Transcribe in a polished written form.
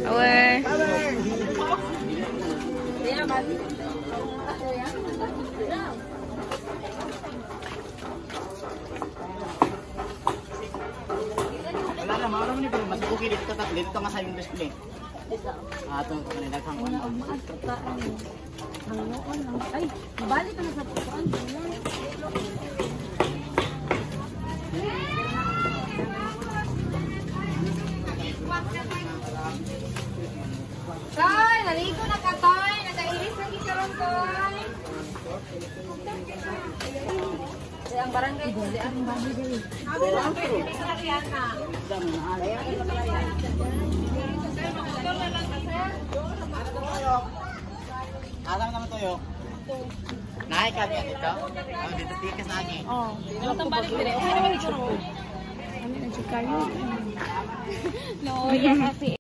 Awe. Wala na, maura mo ni pero mas okay dito nga sa yung display. Ito ko kanila kang Ay, balik ka na sa pupuan. Toy, naligo na ka, Toy. Nagairis lagi ka ron, Toy. Ang barangay ko, di ang bahay dili. Alam naman tuyo. Naik ka dito. Oh, dito tikas lagi. Oh, dito balik dire. Okay naman ito ro. Ano na kayo? No, yan kasi